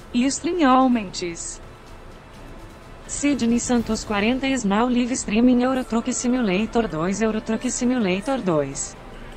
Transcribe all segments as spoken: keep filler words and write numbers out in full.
Extremamente. Sidney Santos quarenta is now live streaming Euro Truck Simulator dois Euro Truck Simulator dois.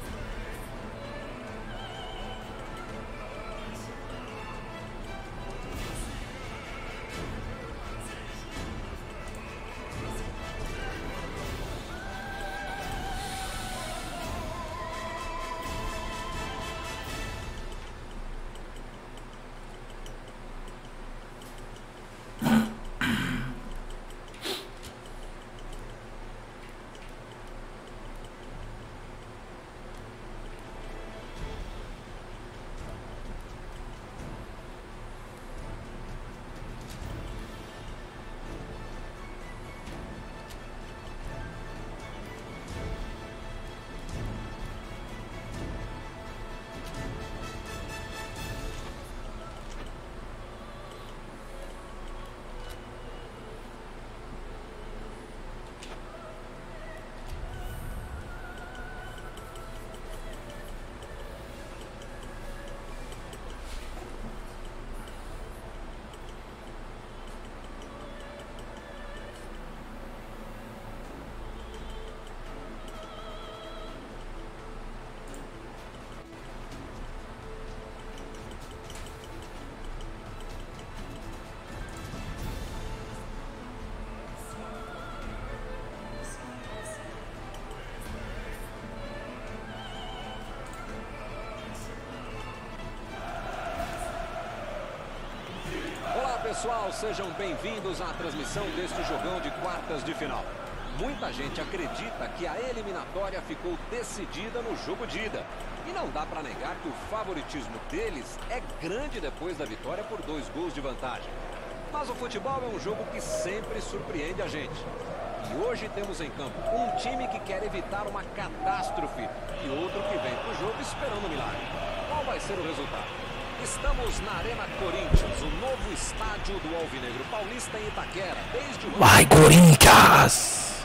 Pessoal, sejam bem-vindos à transmissão deste jogão de quartas de final. Muita gente acredita que a eliminatória ficou decidida no jogo de ida. E não dá para negar que o favoritismo deles é grande depois da vitória por dois gols de vantagem. Mas o futebol é um jogo que sempre surpreende a gente. E hoje temos em campo um time que quer evitar uma catástrofe e outro que vem para o jogo esperando um milagre. Qual vai ser o resultado? Estamos na Arena Corinthians, o novo estádio do Alvinegro Paulista em Itaquera, desde o... Vai, Corinthians!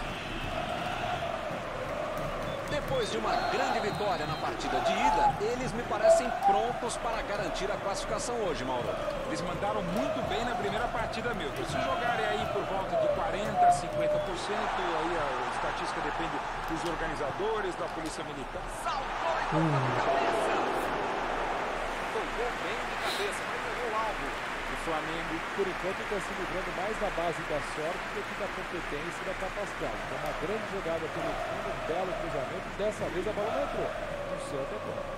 Depois de uma grande vitória na partida de ida, eles me parecem prontos para garantir a classificação hoje, Mauro. Eles mandaram muito bem na primeira partida, Milton. Se jogarem aí por volta de quarenta, cinquenta por cento, aí a estatística depende dos organizadores, da polícia militar. Saltou e tocou de cabeça! Tocou bem de cabeça, mas pegou o alvo. O Flamengo, por enquanto, está se livrando mais da base da sorte do que da competência e da capacidade. Então, uma grande jogada pelo fundo, um belo cruzamento. Dessa vez a bola não entrou. No certo é bom.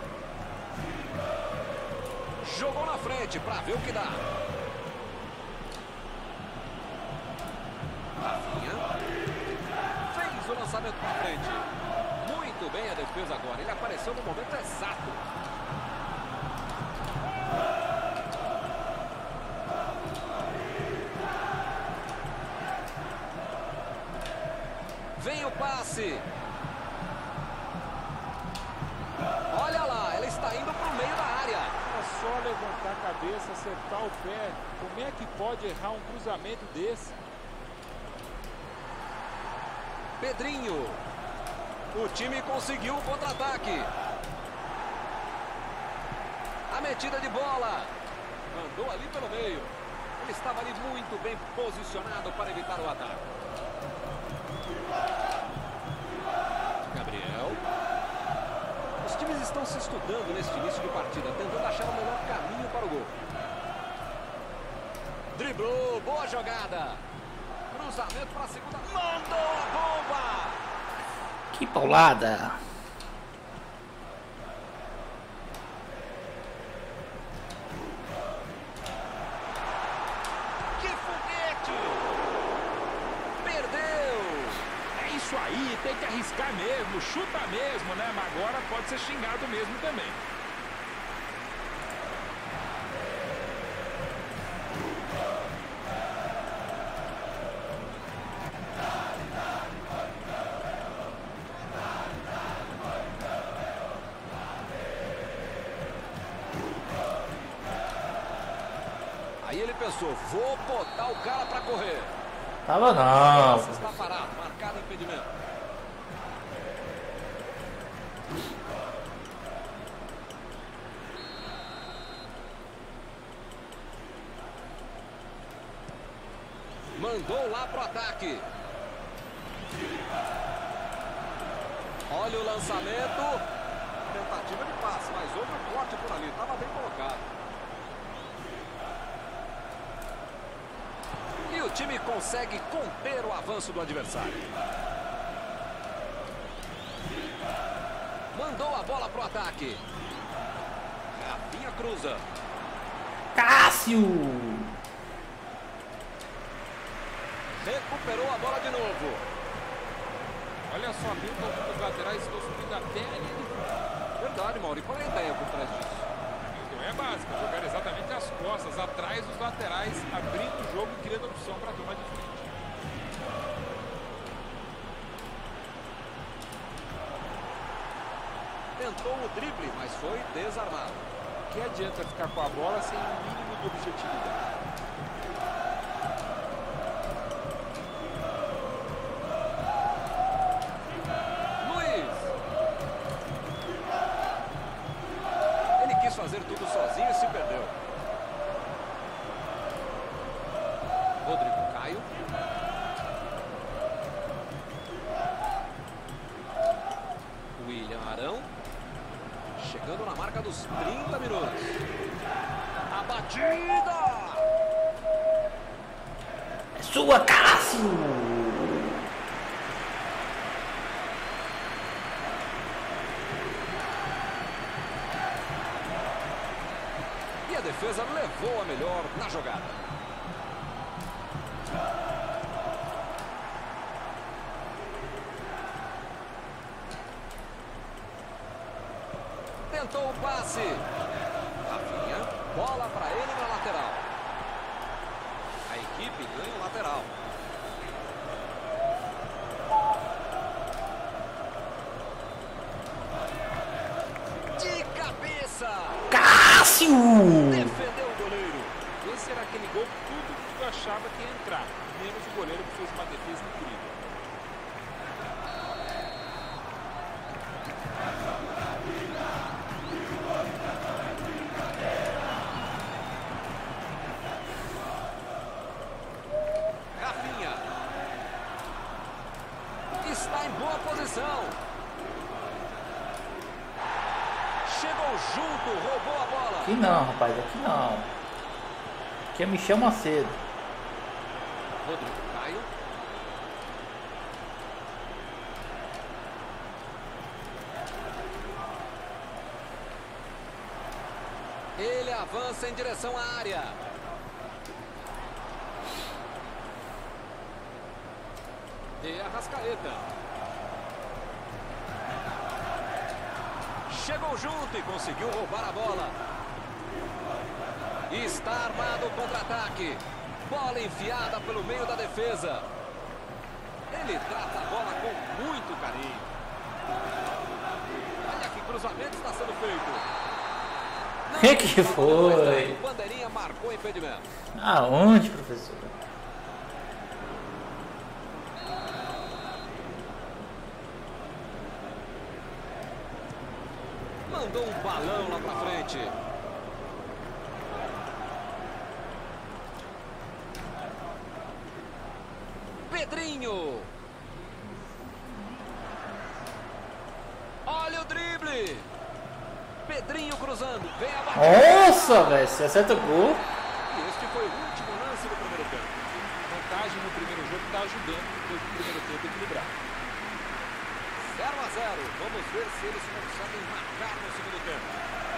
Jogou na frente para ver o que dá. Rafinha fez o lançamento para frente. Muito bem a defesa agora. Ele apareceu no momento exato. Vem o passe. Olha lá, ela está indo para o meio da área. É só levantar a cabeça, acertar o pé. Como é que pode errar um cruzamento desse? Pedrinho. O time conseguiu o contra-ataque. A metida de bola. Mandou ali pelo meio. Ele estava ali muito bem posicionado para evitar o ataque. Gabriel. Os times estão se estudando neste início de partida, tentando achar o melhor caminho para o gol. Driblou, boa jogada. Cruzamento para a segunda. Mandou a bomba. Que paulada. Que foguete. Perdeu. É isso aí, tem que arriscar mesmo, chuta mesmo, né? Mas agora pode ser xingado mesmo também. Aí ele pensou, vou botar o cara para correr. Tava não. Está parado, marcado impedimento. Mandou lá pro ataque. Olha o lançamento. Tentativa de passe, mas houve um corte por ali. Estava bem colocado. E o time consegue conter o avanço do adversário. Mandou a bola pro ataque. Rafinha cruza. Cássio! Recuperou a bola de novo. Olha só, Milton, os laterais estão subindo até a linha de fundo. Verdade, Mauri. Qual é a ideia por trás disso? Não é básica, jogar exatamente as costas, atrás dos laterais, abrindo o jogo e criando opção para a turma de frente. Tentou o drible, mas foi desarmado. Que adianta ficar com a bola sem um mínimo de objetividade? Luiz. Ele quis fazer tudo sozinho e se perdeu. Rodrigo Caio. William Arão. Chegando na marca dos trinta minutos. A batida! É sua, Cássio! E a defesa levou a melhor na jogada. Tentou o passe. Rafinha, bola para ele na lateral. A equipe ganha o lateral. De cabeça. Cássio! Defendeu o goleiro. Esse era aquele gol que tudo que eu achava que ia entrar, menos o goleiro que fez uma defesa incrível. Rafinha. Está em boa posição. Chegou junto, roubou a bola. Aqui não, rapaz, aqui não. Aqui é Michel Macedo. Rodrigo Caio. Ele avança em direção à área. De Arrascaeta. Chegou junto e conseguiu roubar a bola. Está armado o contra-ataque. Bola enfiada pelo meio da defesa. Ele trata a bola com muito carinho. Olha que cruzamento está sendo feito. Que que foi? O bandeirinha marcou impedimento. Aonde, professor? Mandou um balão lá pra frente. Pedrinho. Olha o drible. Pedrinho cruzando. Vem a batida. Nossa, velho, você acerta o gol. E este foi o último lance do primeiro tempo. Vantagem no primeiro jogo está ajudando depois do primeiro tempo equilibrar. zero a zero. Vamos ver se eles conseguem marcar no segundo tempo.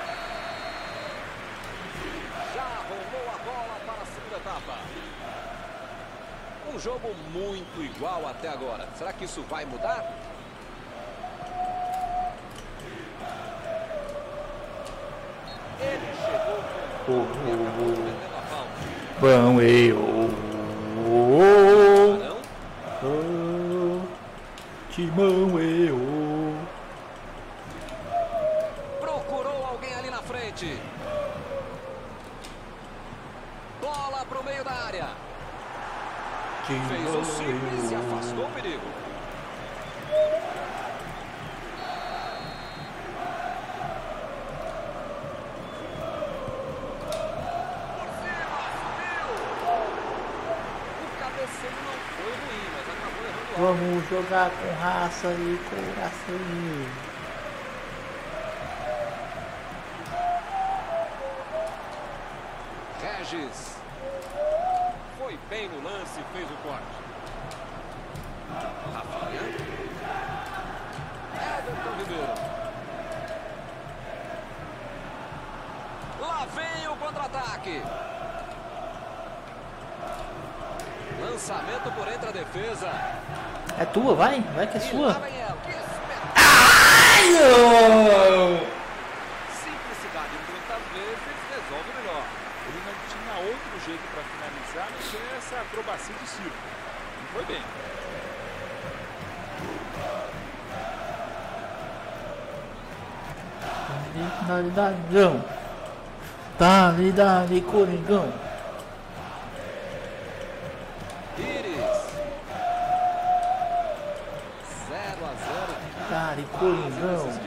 Já rolou a bola para a segunda etapa. Um jogo muito igual até agora. Será que isso vai mudar? Ele chegou com Oh, e acabou metendo a falta. Bom, eu. Arão. Timão, eu. Procurou alguém ali na frente. Bola para o meio da área. Fez o simples e afastou o perigo. Por cima, subiu. O cabeceio Vamos jogar com raça e coração. Regis. Foi bem no lance e fez o corte. Rafinha. Everton Ribeiro. Lá vem o contra-ataque. Lançamento por entre a defesa. É tua, vai, vai que é E sua. lá vem ela. Que espetáculo. Ai, não! Simplicidade muitas vezes resolve melhor. Ele não tinha outro jeito para finalizar, a não ser essa acrobacia de circo. E foi bem. Dale, dale, Coringão. Dale, dale, Coringão. Pires. zero a zero. Dale, Coringão.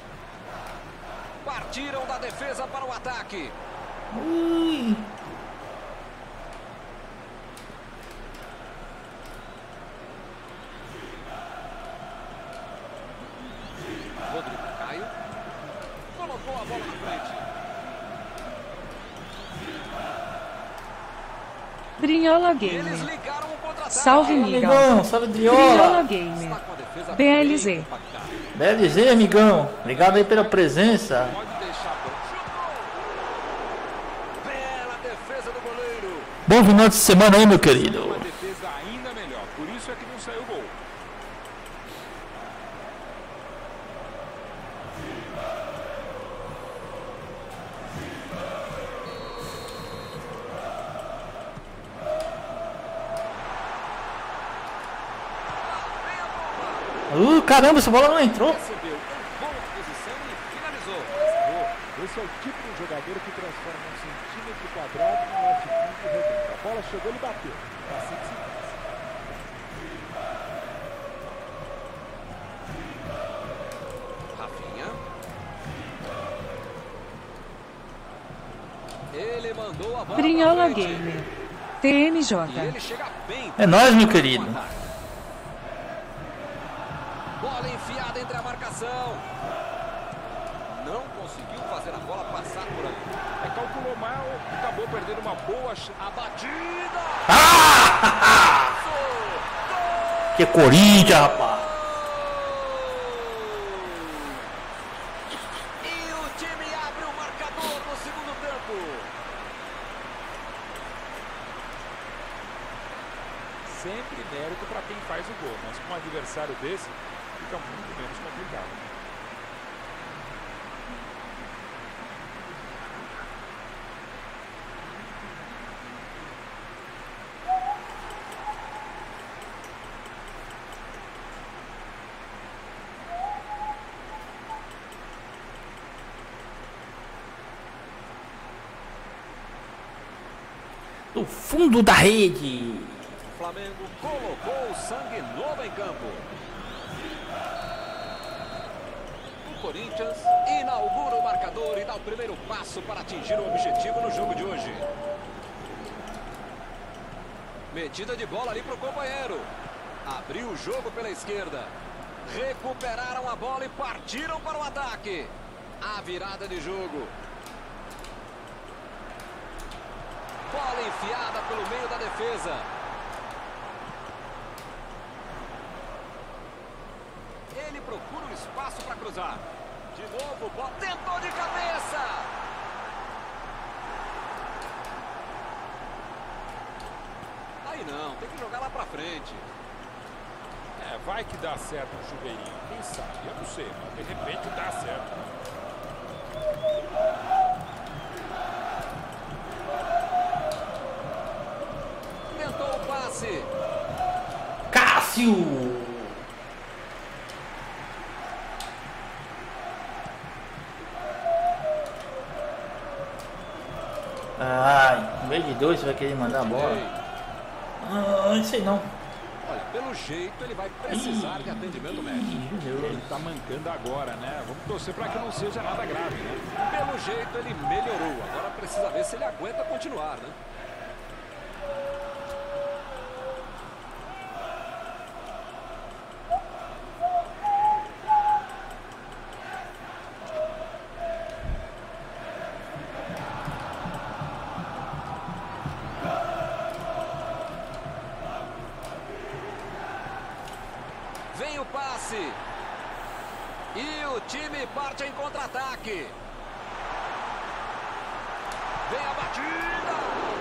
Partiram da defesa para o ataque. Ui. Rodrigo Caio. Colocou a bola na frente. Brinhola Eles Gamer. ligaram o contra-ataque. Salve, Migão. Amigão, salve Brinhola Driola. Gamer. Está com a defesa B L Z. bem compactada. B L Z, amigão. Obrigado aí pela presença. Pode deixar bom. Chutou. Bela defesa do goleiro. Bom final de semana aí, meu querido. Uma defesa ainda melhor. Por isso é que não saiu o gol. Uh, caramba, essa bola não entrou. Recebeu em boa posição e finalizou. Esse é o tipo de jogador que transforma um centímetro quadrado num latifúndio redondo. A bola chegou, ele bateu. É assim que se faz. Rafinha. Ele mandou a bola Brinhola pra frente. Gamer. T M E J. ele chega bem. É nóis, meu querido. Bola enfiada entre a marcação. Não conseguiu fazer a bola passar por ali. É, calculou mal, acabou perdendo uma boa chance. A batida. Ah! Que Corinthians, rapaz. E o time abre o marcador no segundo tempo. Sempre mérito para quem faz o gol, mas com um adversário desse fica muito menos complicado. Do fundo da rede. O Flamengo colocou o sangue novo em campo. O Corinthians inaugura o marcador e dá o primeiro passo para atingir o objetivo no jogo de hoje. Metida de bola ali para o companheiro. Abriu o jogo pela esquerda. Recuperaram a bola e partiram para o ataque. A virada de jogo. Bola enfiada pelo meio da defesa. Ele procura um espaço para cruzar. De novo, bola. Tentou de cabeça. Aí não, tem que jogar lá para frente. É, vai que dá certo no chuveirinho. Quem sabe? Eu não sei, mas de repente dá certo. Tentou o passe. Cássio. Ai, no meio de dois você vai querer mandar a bola. Ah, não sei não. Olha, pelo jeito ele vai precisar de atendimento médico. Ele tá mancando agora, né? Vamos torcer para que não seja nada grave, né? Pelo jeito ele melhorou. Agora precisa ver se ele aguenta continuar, né? lance. E o time parte em contra-ataque. Vem a batida.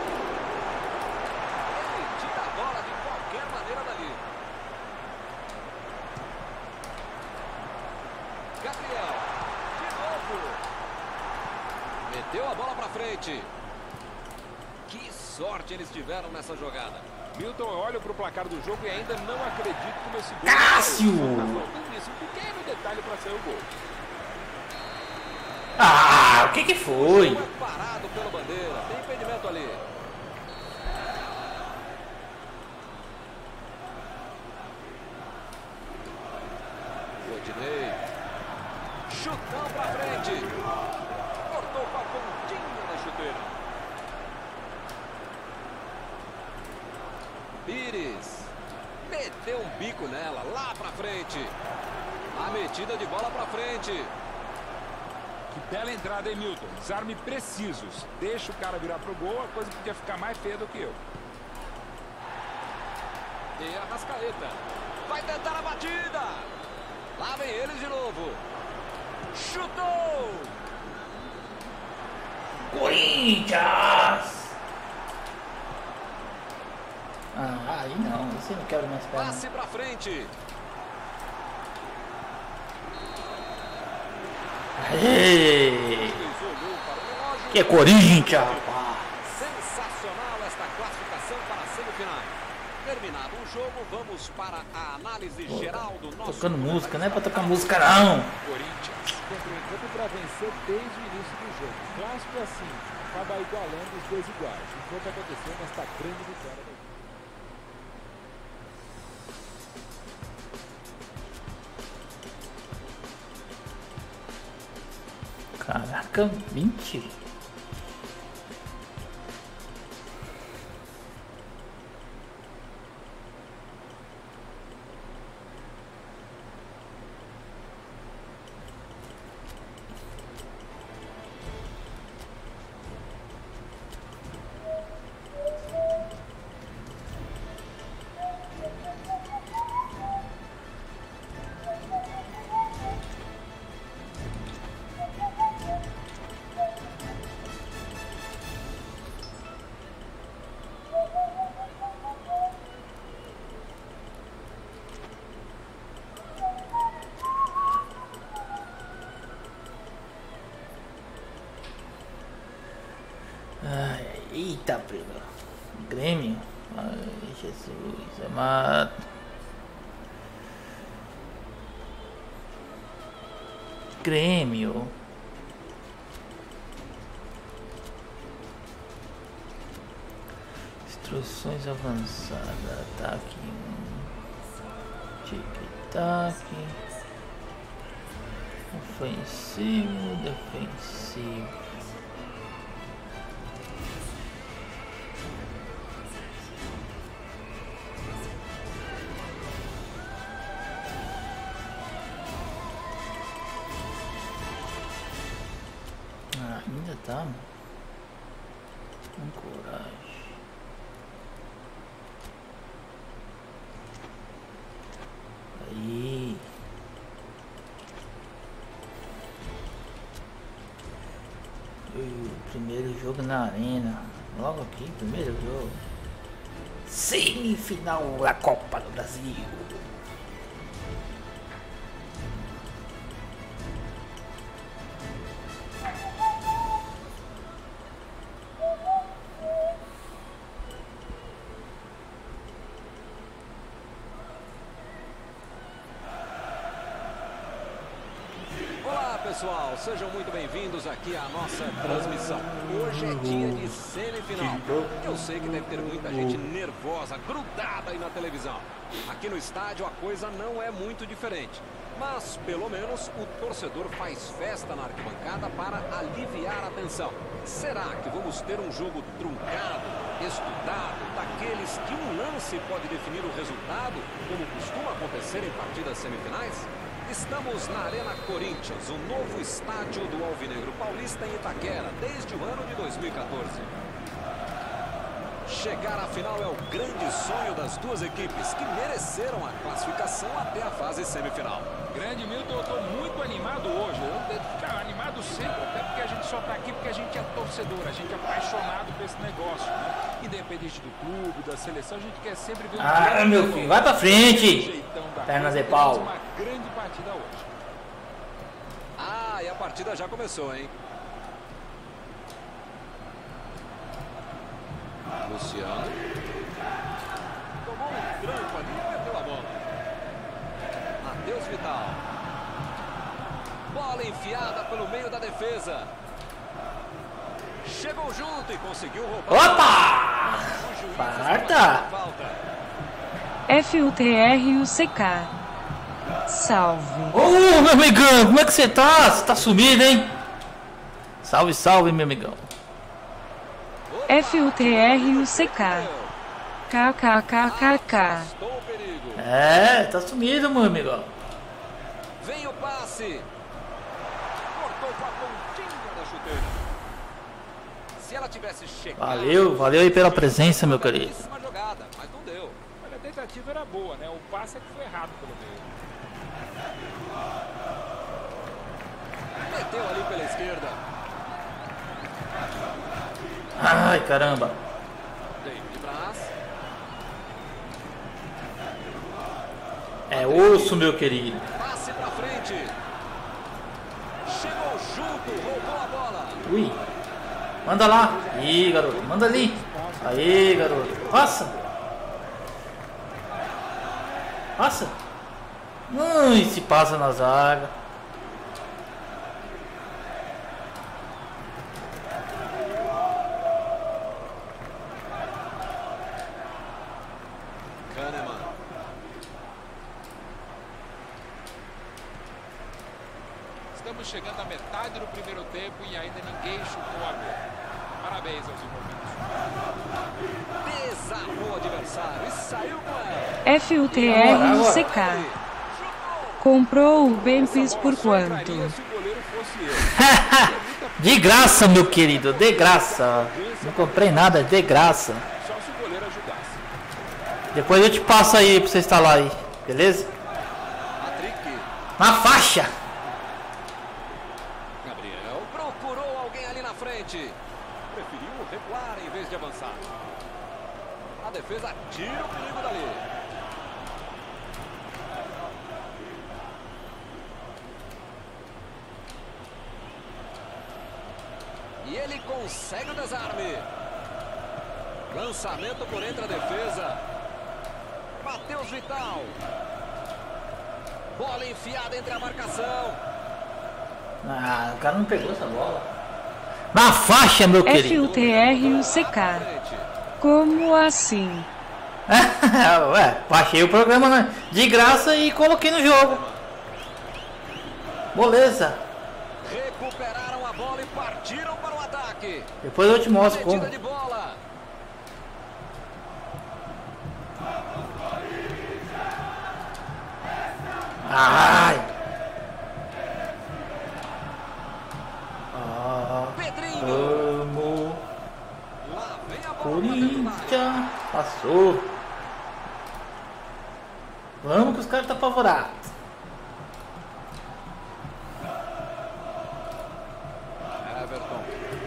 Ele tira a bola de qualquer maneira dali. Gabriel. De novo. Meteu a bola pra frente. Que sorte eles tiveram nessa jogada. Milton, eu olho para o placar do jogo e ainda não acredito como esse gol... Cássio! Tá faltando isso, um pequeno detalhe para sair o gol. Ah, o que que foi? Foi parado pelo bandeira. Tem impedimento ali. Rodinei. Chutão pra frente. Cortou com a pontinha da chuteira. Pires. Meteu um bico nela, lá pra frente. A metida de bola pra frente. Que bela entrada, hein, Milton? Desarme precisos. Deixa o cara virar pro gol, a coisa podia ficar mais feia do que eu. E a Arrascaeta. Vai tentar a batida. Lá vem ele de novo. Chutou. Corinthians! Ah, aí não, você não quer mais pernas. Passe pra frente. Aê! Que é Corinthians, rapaz! Sensacional esta classificação para a semifinal. Terminado o jogo, vamos para a análise Pô, geral do nosso... Tocando música, não é pra tocar música não! Corinthians. Entrou em campo para vencer desde o início do jogo. O clássico é assim, acaba igualando os dois iguais. E foi o que aconteceu nesta grande vitória da equipe. Caraca, vinte? Ai, eita, prima. Grêmio. Ai, Jesus amado. Grêmio. Instruções avançadas. Ataque. Tic-tac. Ofensivo, defensivo. Ah, ainda tá, mano. Com coragem. Aí. O primeiro jogo na arena. Logo aqui, primeiro jogo. Semifinal da Copa do Brasil. Pessoal, sejam muito bem-vindos aqui à nossa transmissão. Hoje é dia de semifinal. Eu sei que deve ter muita gente nervosa, grudada aí na televisão. Aqui no estádio a coisa não é muito diferente. Mas, pelo menos, o torcedor faz festa na arquibancada para aliviar a tensão. Será que vamos ter um jogo truncado, estudado, daqueles que um lance pode definir o resultado, como costuma acontecer em partidas semifinais? Estamos na Arena Corinthians, o novo estádio do Alvinegro Paulista em Itaquera, desde o ano de dois mil e quatorze. Chegar à final é o grande sonho das duas equipes que mereceram a classificação até a fase semifinal. Grande Milton, eu estou muito animado hoje. Eu tento ficar animado sempre, até porque a gente só está aqui porque a gente é torcedor, a gente é apaixonado por esse negócio, né? Independente do clube, da seleção, a gente quer sempre ver um Ah, meu filho, vai pra frente! Pernas de pau. Uma grande partida hoje. Ah, e a partida já começou, hein? Luciano. Tomou um tranco ali e perdeu a bola. Matheus Vital. Bola enfiada pelo meio da defesa. Chegou junto e conseguiu roubar. Opa! Quarta! F U T R U C K. Salve. Ô, meu amigão, como é que você tá? Você tá sumido, hein? Salve, salve, meu amigão. F U T R U C K. K K K K K. É, tá sumido, meu amigão. Vem o passe. Cortou com a pontinha da chuteira. Se ela tivesse chegado... Valeu, valeu aí pela presença, meu querido. Uma jogada, mas não deu. Olha, a tentativa era boa, né? O passe é que foi errado pelo meio. Meteu ali pela esquerda. Ai, caramba. David Braz. É osso, meu querido. Passe pra frente. Chegou junto, roubou a bola. Ui. Manda lá. Ih, garoto. Manda ali. Aí, garoto. Passa. Passa. Ui, se passa na zaga. Kahneman. Estamos chegando à metade do primeiro tempo e ainda ninguém chutou a gol. Parabéns aos envolvidos. Desarmou o adversário e saiu com ela. F U T R U C K. Comprou o Bempis por quanto? Se o goleiro fosse eu. De graça, meu querido. De graça. Não comprei nada, de graça. Só se o goleiro ajudasse. Depois eu te passo aí pra você instalar aí. Beleza? Patrick. Na faixa. Gabriel procurou alguém ali na frente. Preferiu recuar em vez de avançar. A defesa tira o perigo dali. E ele consegue o desarme. Lançamento por entre a defesa. Matheus Vital. Bola enfiada entre a marcação. Ah, o cara não pegou essa bola. Na faixa, meu F querido. U T R U C K. Como assim? Ué, baixei o programa, né? De graça e coloquei no jogo. Beleza. Recuperaram a bola e partiram para o ataque. Depois eu te mostro como. Metida de bola. Ai. Ah, Pedrinho. vamos. Lá vem a bola pra dentro da área. Corinthians. Passou. Vamos que os caras estão apavorados. Everton.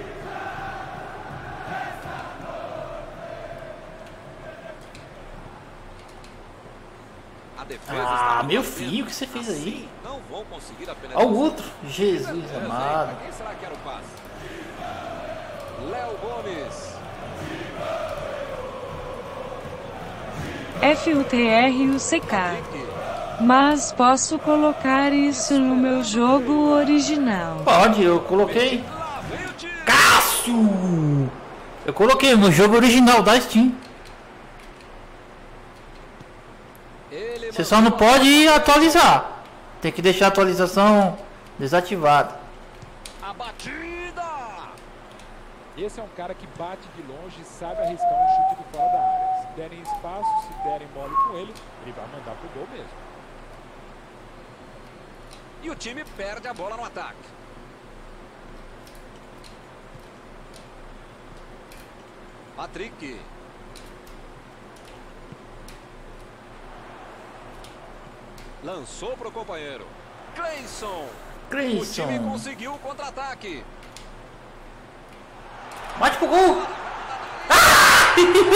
A defesa Ah, está meu batendo. filho, o que você fez aí? Assim, não vão conseguir a Olha penetração. o outro. Jesus Beleza, hein? amado. Pra quem será que era o passe? Léo Gomes. F U T R U C K. Patrick. Mas posso colocar isso no meu jogo original. Pode, eu coloquei. Lá vem o tiro. Cássio! Eu coloquei no jogo original da Steam. Ele Você só não mandou pode a- atualizar. Tem que deixar a atualização desativada. A batida. Esse é um cara que bate de longe e sabe arriscar um chute de fora da área. Se derem espaço, se derem mole com ele, ele vai mandar pro gol mesmo. E o time perde a bola no ataque. Patrick. Lançou para o companheiro. Cleison. Cleison. O time conseguiu o contra-ataque. Bate pro gol. Ah!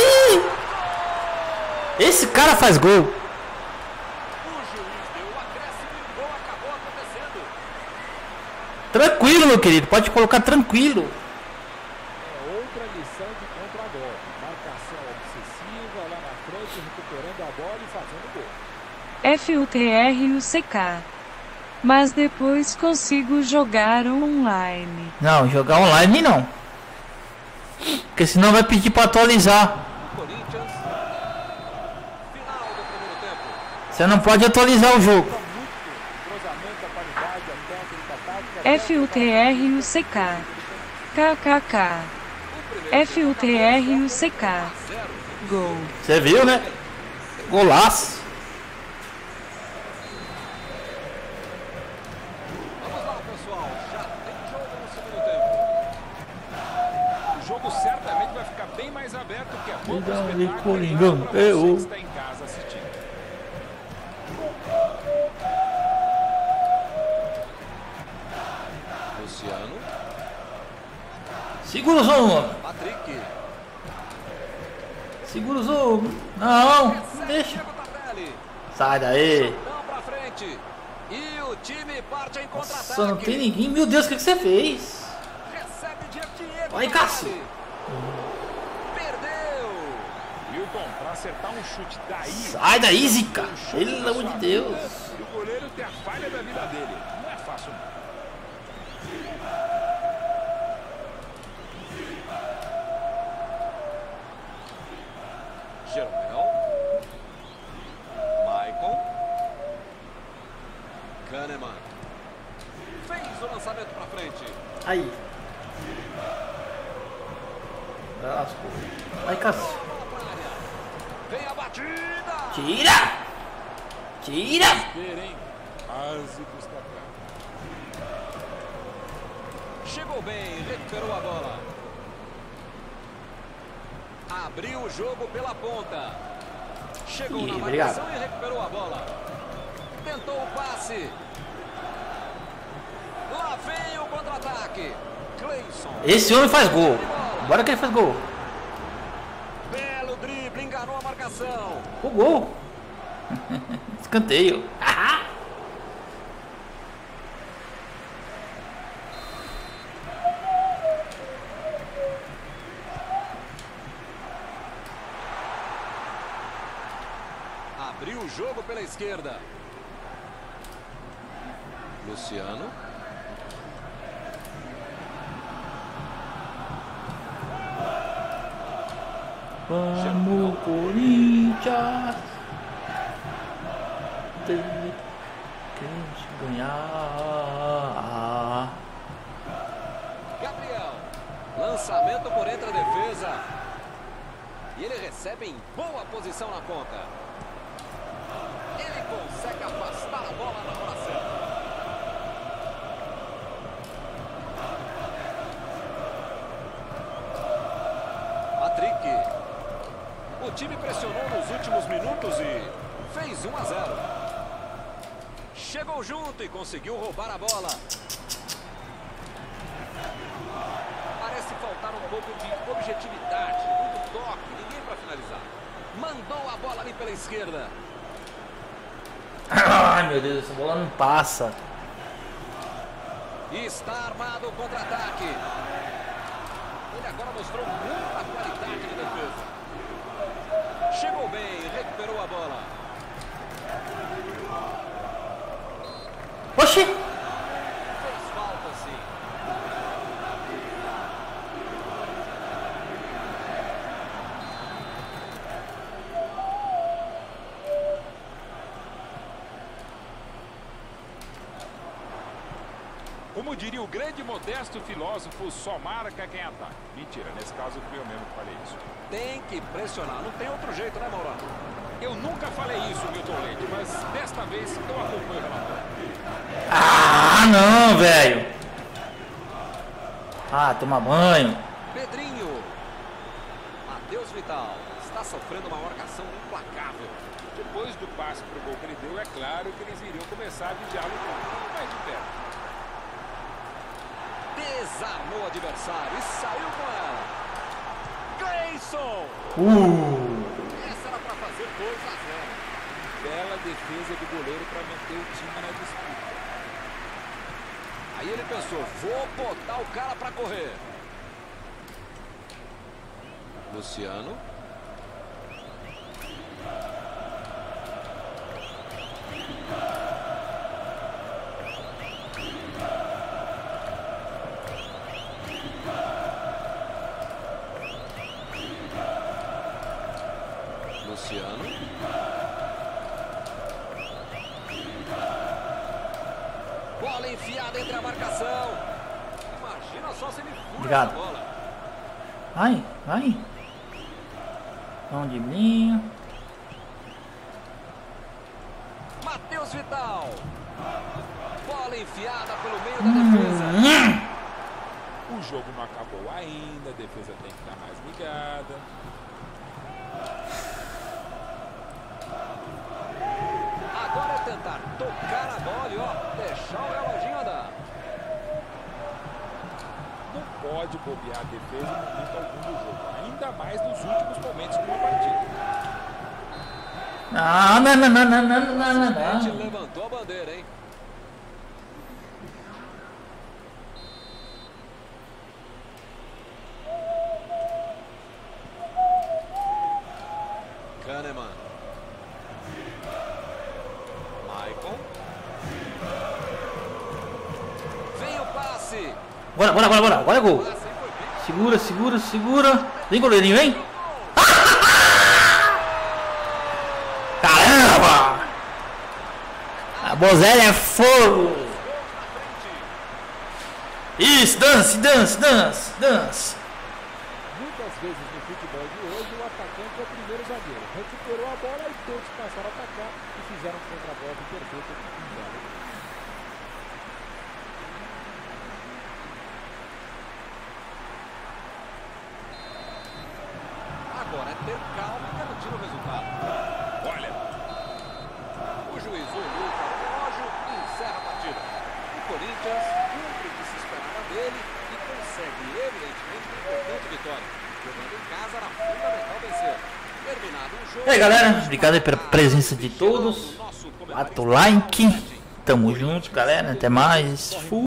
Esse cara faz gol. O juiz deu o acréscimo e o gol acabou acontecendo. Tranquilo, meu querido. Pode colocar tranquilo. É outra lição de contra-golpe. Marcação obsessiva lá na frente, recuperando a bola e fazendo gol. F U T R U C K. Mas depois consigo jogar online. Não, jogar online não. Porque senão vai pedir para atualizar. Corinthians. Final do primeiro tempo. Você não pode atualizar o jogo. Cruzamento, a qualidade, a técnica, a tática. F U T R U C K. K K K. F U T R U C K. Gol. Você viu, né? Golaço. Vamos lá, pessoal. Já tem jogo no segundo tempo. O jogo certamente vai ficar bem mais aberto, que é pouco Dale, espetáculo Coringão, para você eu. que está em casa assistindo. Luciano. Segura o zoom. Patrick. Segura o zoom. Não, não deixa. Diego Tardelli. Sai daí. Não pra frente. E o time parte em contra-ataque. Nossa, não tem ninguém. Meu Deus, o que, que você fez? Recebe Diego Diego. Vai, Cássio. Perdeu. Wilton, para acertar um chute daí... Sai daí, Zica. um chute Pelo na amor de sua Deus. vida, E o goleiro tem a falha da vida dele. Não é fácil, não. Jeromel. Maicon. Kahneman. Fez o lançamento pra frente. Aí. Asco. Vai, Cássio. Bola pra área. Vem a batida. Tira. Tira. Ver, hein? Quase custa caro. Chegou bem, recuperou a bola. Abriu o jogo pela ponta. Chegou Ih, na obrigado. marcação e recuperou a bola. Tentou o passe. Lá vem o contra-ataque. Cleison. Esse homem faz gol. Bora que ele faz gol. Belo drible, enganou a marcação. O gol. Escanteio. Abriu o jogo pela esquerda. Luciano. Vamos, Corinthians. Tem que ganhar. Gabriel. Lançamento por entre a defesa. E ele recebe em boa posição na ponta. Ele consegue afastar a bola na hora certa. Patrick. O time pressionou nos últimos minutos e fez um a zero. Chegou junto e conseguiu roubar a bola. Parece faltar um pouco de objetividade, muito toque, ninguém para finalizar. Mandou a bola ali pela esquerda. Ai, meu Deus, essa bola não passa. E está armado o contra-ataque. Ele agora mostrou muita qualidade de defesa. Chegou bem, recuperou a bola. Oxi! Fez falta, sim. Como diria o grande e modesto filósofo, só marca quem ataca. Mentira, nesse caso fui eu mesmo que falei isso. Tem que pressionar, não tem outro jeito, né, Maurano? Eu nunca falei isso, Milton Leite, mas desta vez eu acompanho o relatório. Ah, não, velho. Ah, toma banho. Pedrinho. Matheus Vital está sofrendo uma marcação implacável. Depois do passe pro gol que ele deu, é claro que eles iriam começar a vigiá-lo um pouquinho mais de perto. Desarmou o adversário e saiu com ela. Cleison! Uh! Essa era para fazer dois a zero. Bela defesa do goleiro para manter o time na disputa. Aí ele pensou, vou botar o cara para correr. Luciano. Luciano. Bola enfiada entre a marcação. Imagina só se ele fura a bola. Vai, vai. Dá um driblinho. Matheus Vital. Bola enfiada pelo meio da defesa. O jogo não acabou ainda, a defesa tem que estar mais ligada. Agora é tentar tocar a bola e ó, deixar o reloginho andar. Não pode bobear a defesa em momento algum do jogo, ainda mais nos últimos momentos de uma partida. Ah, não, não, não, não, não, não, não, A gente não. levantou a bandeira, hein? Kahneman. Michael. Vem o passe. Bora, bora, bora, bora. Agora é gol. Passe, hein, foi bem. Segura, segura, segura. Vem, goleirinho, vem. Caramba! A Bozelli é fogo. Isso, dance, dance, dance, dance. Muitas vezes no futebol de hoje o atacante é o primeiro zagueiro. Recuperou a bola e todos passaram a atacar e fizeram um contra-golpe perfeito aqui com o Belo. Agora é ter calma e garantir o resultado. Olha, O juiz olhou para o relógio e encerra a partida. O Corinthians cumpre o que se esperava dele e consegue, evidentemente, uma importante vitória. Jogando em casa era fundamental vencer. Terminado o jogo. E aí, galera, obrigado pela presença de todos. Bata o like. Tamo junto, galera. Até mais. Fui.